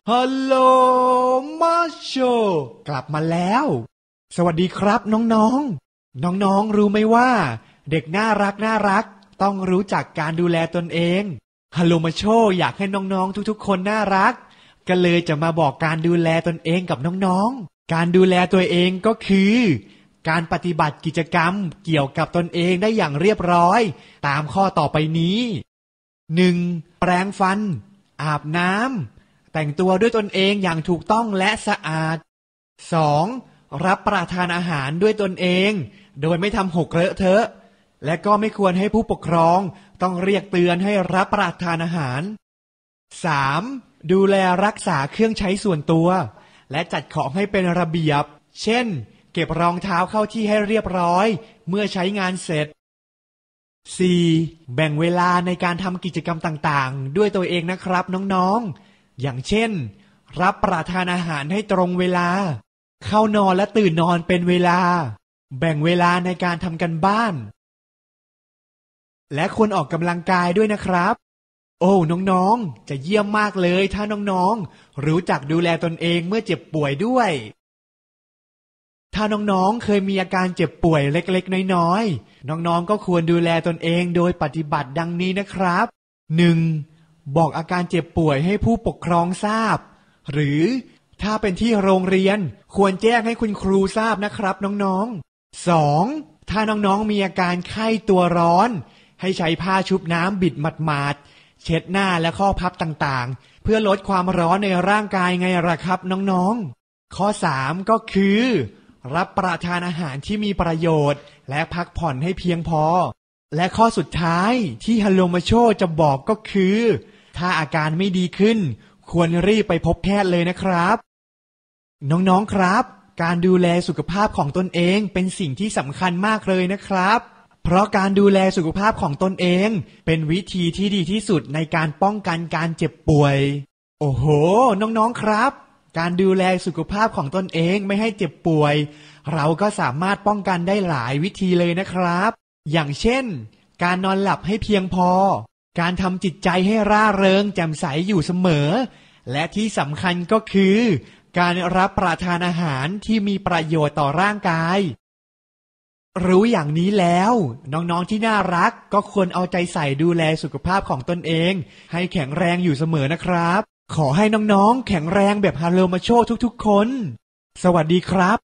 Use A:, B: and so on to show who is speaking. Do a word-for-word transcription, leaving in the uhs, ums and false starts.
A: ฮัลโหลมาโชกลับมาแล้วสวัสดีครับน้องๆน้องๆรู้ไหมว่าเด็กน่ารักน่ารักต้องรู้จักการดูแลตนเองฮัลโหลมาโชอยากให้น้องๆทุกๆคนน่ารักก็เลยจะมาบอกการดูแลตนเองกับน้องๆการดูแลตัวเองก็คือการปฏิบัติกิจกรรมเกี่ยวกับตนเองได้อย่างเรียบร้อยตามข้อต่อไปนี้ หนึ่ง. แปรงฟันอาบน้ำแต่งตัวด้วยตนเองอย่างถูกต้องและสะอาด สอง. รับประทานอาหารด้วยตนเองโดยไม่ทำหกเลอะเทอะและก็ไม่ควรให้ผู้ปกครองต้องเรียกเตือนให้รับประทานอาหาร สาม. ดูแลรักษาเครื่องใช้ส่วนตัวและจัดของให้เป็นระเบียบเช่นเก็บรองเท้าเข้าที่ให้เรียบร้อยเมื่อใช้งานเสร็จ สี่. แบ่งเวลาในการทำกิจกรรมต่างๆด้วยตัวเองนะครับน้องๆอย่างเช่นรับประทานอาหารให้ตรงเวลาเข้านอนและตื่นนอนเป็นเวลาแบ่งเวลาในการทำกันบ้านและควรออกกำลังกายด้วยนะครับโอ้น้องๆจะเยี่ยมมากเลยถ้าน้องๆรู้จักดูแลตนเองเมื่อเจ็บป่วยด้วยถ้าน้องๆเคยมีอาการเจ็บป่วยเล็กๆน้อยๆน้องๆก็ควรดูแลตนเองโดยปฏิบัติดังนี้นะครับ หนึ่ง. บอกอาการเจ็บป่วยให้ผู้ปกครองทราบหรือถ้าเป็นที่โรงเรียนควรแจ้งให้คุณครูทราบนะครับน้องๆ สอง. ถ้าน้องๆมีอาการไข้ตัวร้อนให้ใช้ผ้าชุบน้ำบิดหมาดๆเช็ดหน้าและข้อพับต่างๆเพื่อลดความร้อนในร่างกายไงล่ะครับน้องๆ ข้อ สาม ก็คือรับประทานอาหารที่มีประโยชน์และพักผ่อนให้เพียงพอและข้อสุดท้ายที่ฮัลโลมาโชจะบอกก็คือถ้าอาการไม่ดีขึ้นควรรีบไปพบแพทย์เลยนะครับน้องๆครับการดูแลสุขภาพของตนเองเป็นสิ่งที่สำคัญมากเลยนะครับเพราะการดูแลสุขภาพของตนเองเป็นวิธีที่ดีที่สุดในการป้องกันการเจ็บป่วยโอ้โหน้องๆครับการดูแลสุขภาพของตนเองไม่ให้เจ็บป่วยเราก็สามารถป้องกันได้หลายวิธีเลยนะครับอย่างเช่นการนอนหลับให้เพียงพอการทำจิตใจให้ร่าเริงแจ่มใสอยู่เสมอและที่สำคัญก็คือการรับประทานอาหารที่มีประโยชน์ต่อร่างกายรู้อย่างนี้แล้วน้องๆที่น่ารักก็ควรเอาใจใส่ดูแลสุขภาพของตนเองให้แข็งแรงอยู่เสมอนะครับขอให้น้องๆแข็งแรงแบบฮาโลมาโชทุกๆคนสวัสดีครับ